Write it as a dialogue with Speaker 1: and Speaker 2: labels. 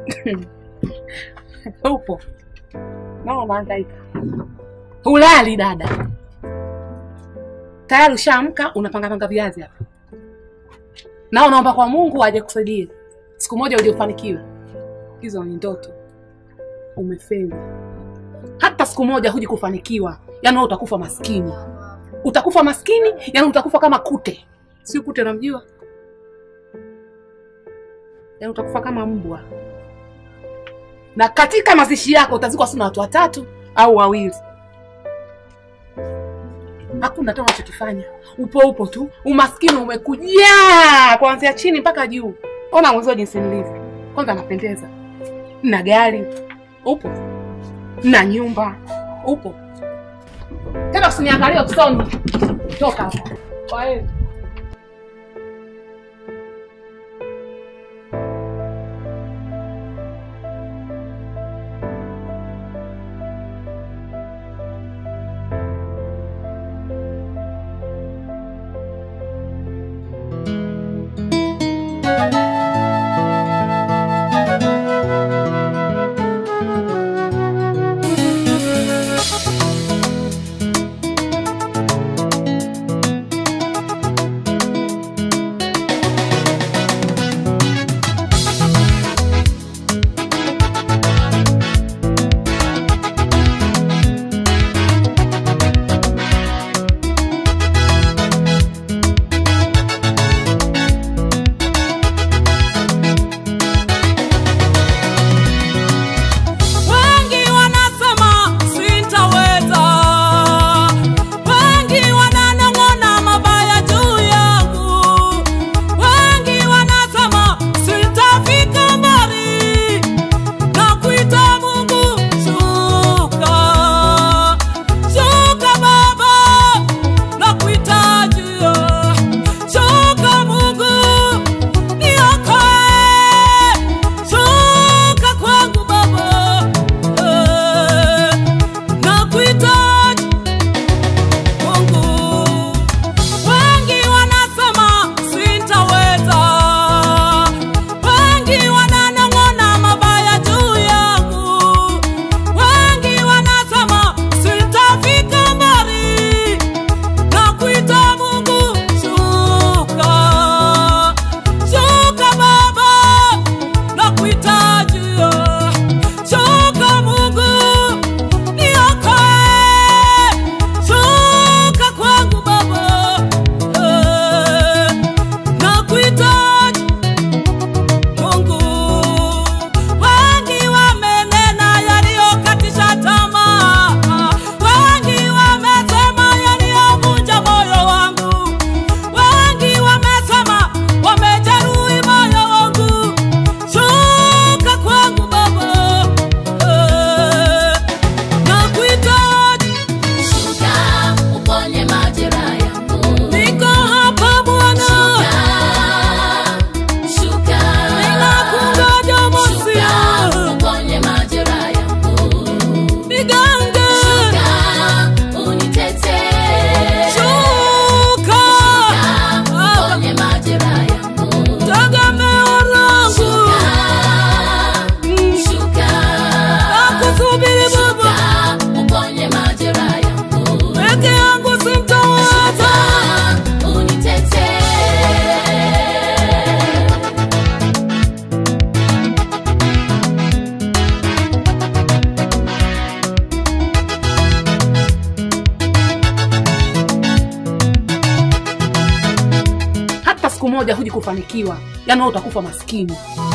Speaker 1: Upo. Mama unahangaika. Hulali dada. Tayari ushaamka unapanga viazi hapa. Na unaomba kwa Mungu aje kusaidie. Siku moja uje ufanikiwe. Hizo ni ndoto. Umefeli. Hata siku moja huji kufanikiwa. Yaani wewe utakufa maskini. Utakufa maskini, yaani utakufa kama kute. Si kute unamjua? Yaani utakufa kama mbwa. Na katika mazishi yako utazikwa sana watu watatu au wawili. Hakuna hata unachokifanya. Upo tu. Umaskini umekujaa kuanzia chini mpaka juu. Ona mwanzo jinsi nilivyo. Kwanza napendeza. Na gari. Upo. Na nyumba. Upo. Tena usiniangalie usoni. Toka hapa. Kwa hiyo siku moja huji kufanikiwa. Yaani wewe utakufa maskini.